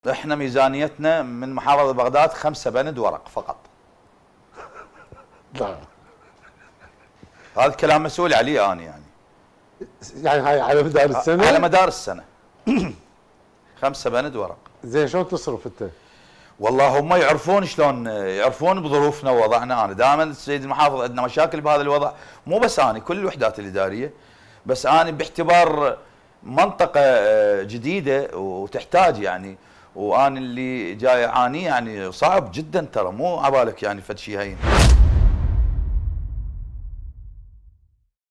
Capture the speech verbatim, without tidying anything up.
احنا ميزانيتنا من محافظه بغداد خمسه بند ورق فقط. لا هذا الكلام مسؤول عليه انا يعني. يعني هاي على مدار السنه؟ على مدار السنه. خمسه بند ورق. زين شلون تصرف انت؟ والله هم يعرفون شلون، يعرفون بظروفنا ووضعنا. انا دائما السيد المحافظ عندنا مشاكل بهذا الوضع، مو بس انا، كل الوحدات الاداريه. بس انا باعتبار منطقه جديده وتحتاج يعني، وانا اللي جاي اعانيه يعني صعب جدا ترى، مو عبالك يعني فد شيء هين.